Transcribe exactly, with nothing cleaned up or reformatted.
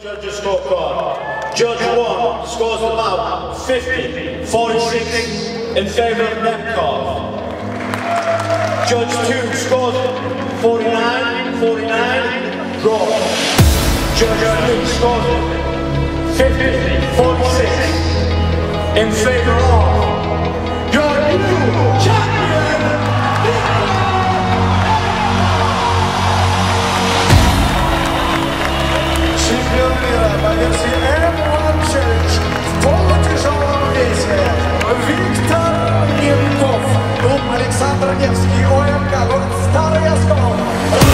Judges scorecard. Judge one scores the bout fifty forty-six in favour of M-card. Judge two scores forty-nine forty-nine draw. Judge three scores fifty forty-six in favour of your new champion. Чемпион мира по версии эм один Challenge в полутяжелом весе Виктор Немков, клуб Александр Невский, ОМК, город Старый Оскол.